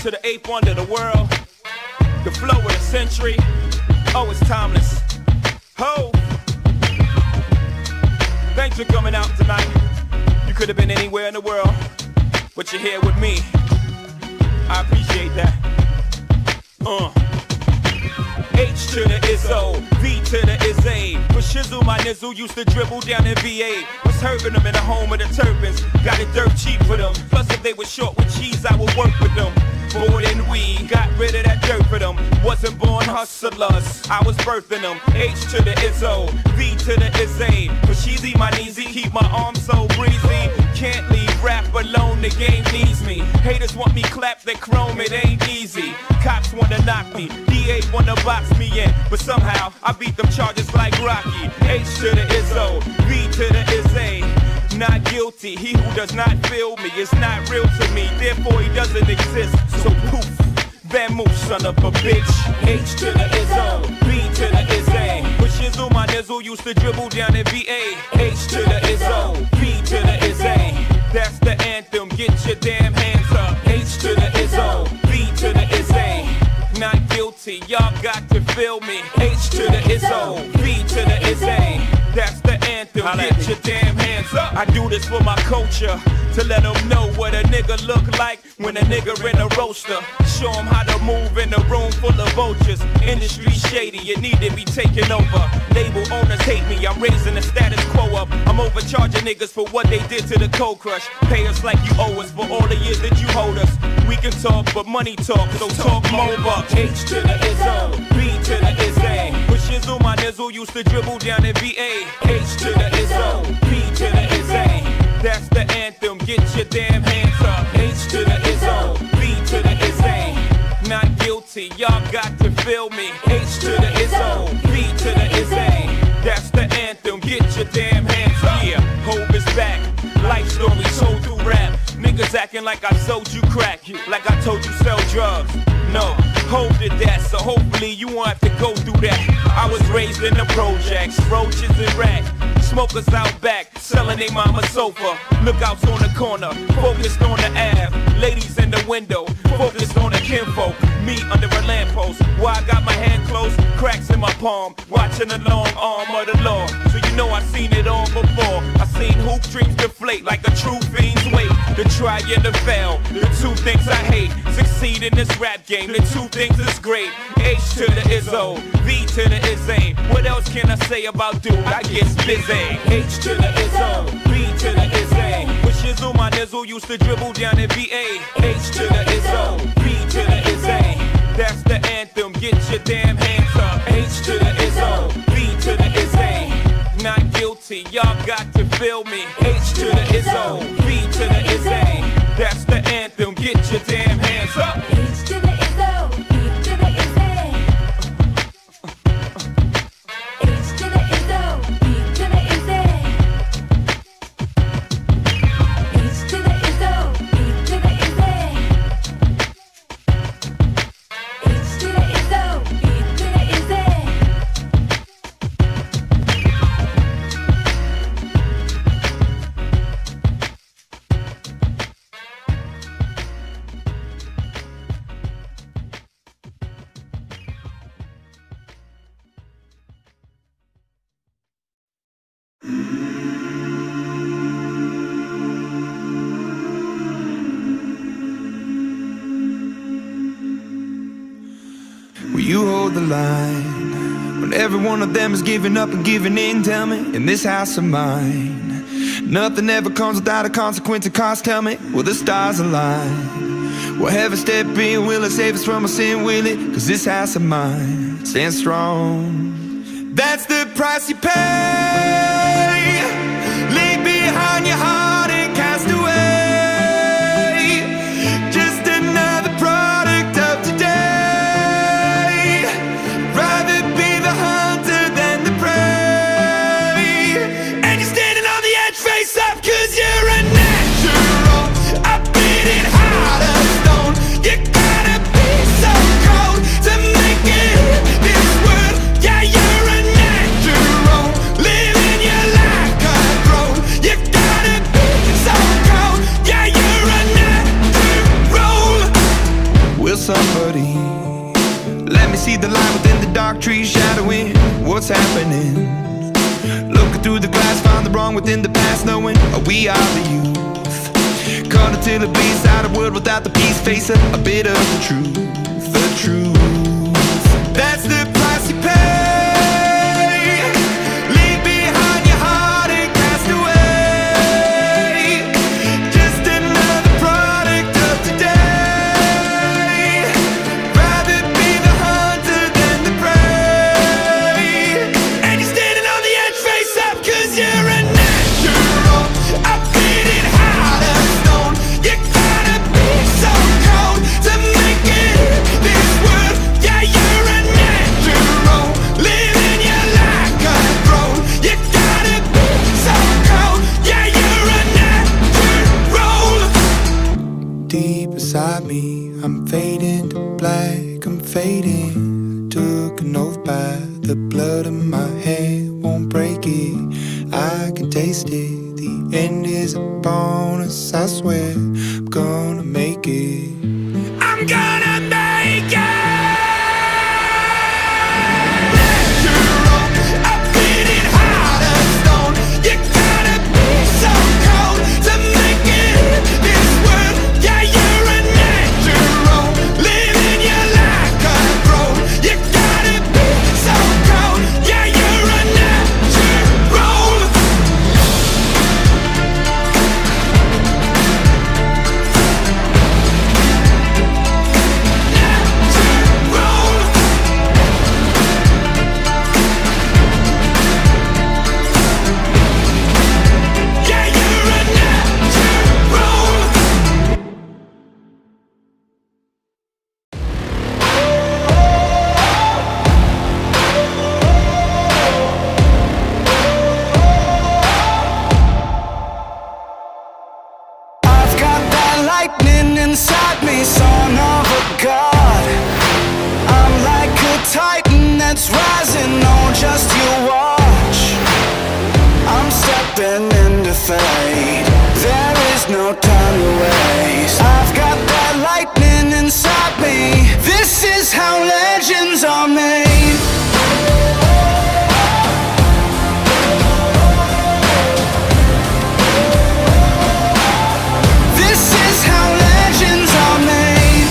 to the 8th wonder of the world, the flow of the century. Oh, it's timeless. Ho! Thanks for coming out tonight. You could have been anywhere in the world, but you're here with me. I appreciate that. H to the Izzo, V to the Izzy. But Shizzle, my nizzle, used to dribble down in VA. Was hurting them in the home of the Turbans. Got it dirt cheap for them. Plus if they were short with cheese, I would work with them. More than we got rid of that dirt for them. Wasn't born hustlers, I was birthing them. H to the Izzo, V to the Izzy. But Sheezy, my kneesy, keep my arms so breezy. Can't leave rap alone, the game needs me. Haters want me clap that chrome, it ain't easy. Cops wanna knock me, DA wanna box me in, but somehow I beat them charges like Rocky. H to the Izzo, V to the Izzy. Not guilty, he who does not feel me is not real to me, therefore he doesn't exist. So poof, vamoose, son of a bitch. H to the Izzo, V to the Izzy. But Shizzle, my nizzle, used to dribble down in VA. H to the Izzo, V to the Izzy. That's the anthem, get your damn hands up. H to the Izzo, V to the Izzy. Not guilty, y'all got to feel me. H to the Izzo, V to the Izzy. That's the anthem, get your damn hands up. I do this for my culture, to let them know what a nigga look like when a nigga in a roaster. Show them how to move in a room full of vultures. Industry shady, it need to be taken over. Label owners hate me, I'm raising the status quo up. I'm overcharging niggas for what they did to the Cold Crush. Pay us like you owe us for all the years that you hold us. We can talk, but money talk, so talk more bucks. H to the Izzo, B to the Izzy. But Shizzle, my nizzle, used to dribble down in VA. H to the Izzo, B to the Izzy. That's the anthem, get your damn hands up. H to the Izzo, B to the Izzy. Not guilty, y'all got to feel me. H to the Izzo, B to the Izzy. That's the anthem, get your damn hands up. Yeah, Hov is back, life story told through rap. Niggas acting like I sold you crack, like I told you sell drugs. No, Hov did that, so hopefully you won't have to go through that. I was raised in the projects, roaches and rats. Smokers out back, selling they mama sofa. Lookouts on the corner, focused on the Ave. Ladies in the window, focused on the kinfolk. Me under a lamppost, while I got my hand closed, cracks in my palm, watching the long arm of the law. So you know I seen it all before. I seen hoop dreams deflate like a true fiend's weight. The try and the fail, the two things I hate. Succeed in this rap game, the two things is great. H to the Izzo, V to the Izzy. What else can I say about dude? I get busy. H to the Izzo, V to the Izzy. But Shizzle, my nizzle, used to dribble down in VA. H to the Izzo, V to the Izzy. That's the anthem, get your damn hands up. H to the Izzo, V to the Izzy. Not guilty, y'all got to feel me. H to the Izzo, V to the Izzy. That's the anthem, get your damn hands up. H to the Izzo, V to the Izzy. H to the Izzo, V to the Izzy. H to the Izzo, V to the Izzy. H to the Izzo, V to the Izzy. Will you hold the line when every one of them is giving up and giving in? Tell me, in this house of mine, nothing ever comes without a consequence of cost. Tell me, will the stars align? Will heaven step in? Will it save us from our sin? Will it? Cause this house of mine stands strong. That's the price you pay. Leave behind your heart and cast away. Just another product of today. Rather be the hunter than the prey. And you're standing on the edge, face up, cause you're a natural. I beat it hard as stone. You gotta be so cold to make it in this world. Yeah, you're a natural. Living your Looking through the glass, find the wrong within the past, knowing we are the youth. Caught until it bleeds out, a world without the peace, face a bit of the truth. The truth, that's the price you pay. Leave behind your heart and cast away. Just another product of today. Rather be the hunter than the prey. And you're standing on the edge, face up, 'cause you're a natural. I beat it out of stone. You gotta be so cold to make it this world. Yeah, you're a natural, living your life control. You gotta be so cold. Yeah, you're a natural. Deep inside me, I'm fading to black, I'm fading. Took an oath by the blood in my head, won't break it. I can taste it. The end is a bonus, I swear. I'm gonna make it. I'm gonna make it. Natural, I beat it out of stone. You gotta be so cold to make it this world. Yeah, you're a natural, living your life control. You gotta be so cold. Yeah, you're a natural. Yeah, you're a natural. I've got that lightning inside me, son of a god. I'm like a titan that's rising, oh just you watch. I'm stepping into fate, there is no time to waste. I've got that lightning inside me, this is how legends are made. This is how legends are made.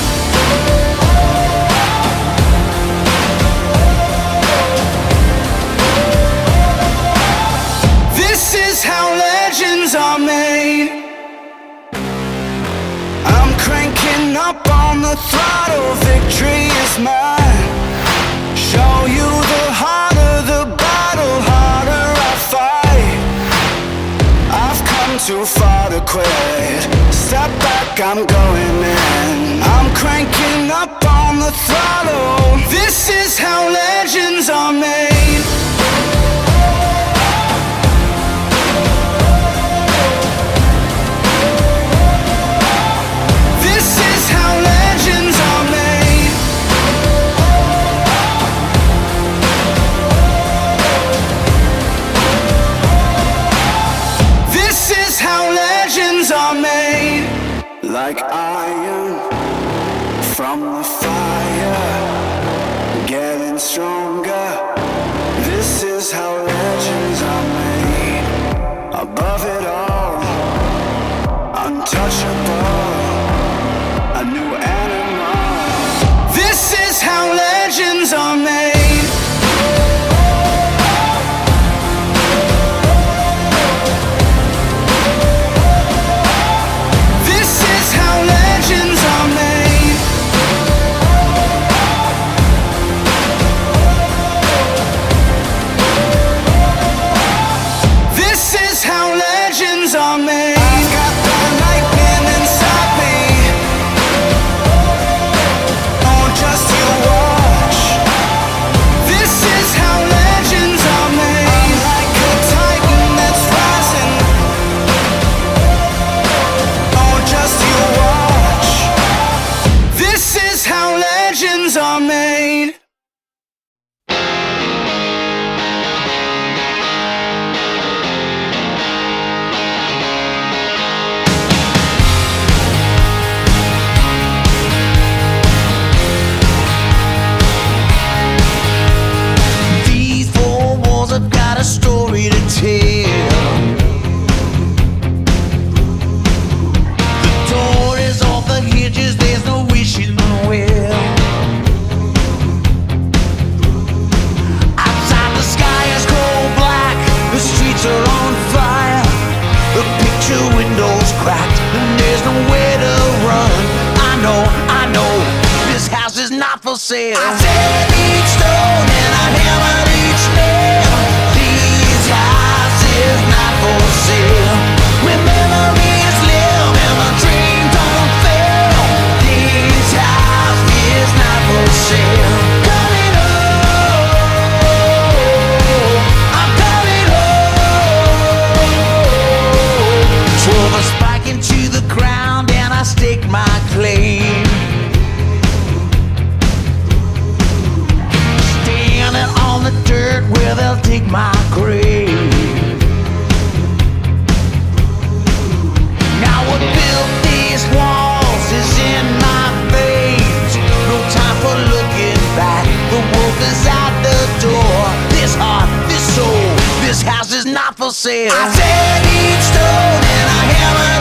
This is how legends are made. I'm cranking up on the throttle, victory is mine. Show you the harder the battle, harder I fight. I've come too far to quit. Step back, I'm going in. I'm cranking up on the throttle. This is how legends are made. This is how legends are made. This is how legends are made. Like iron from the fire, getting stronger. This is how legends are made. Above it all, untouchable, a new animal. This is how legends are made. This is how legends are made. for sale. I said each stone and I hammered each nail. This house is not for sale. Where memories live and my dreams don't fail. This house is not for sale. Coming home, I'm coming home. Drove a spike into the ground and I staked my claim. Standing on the dirt where they'll dig my grave. Now what built these walls is in my veins. No time for looking back. The wolf is out the door. This heart, this soul, this house is not for sale. I said each stone and I hammered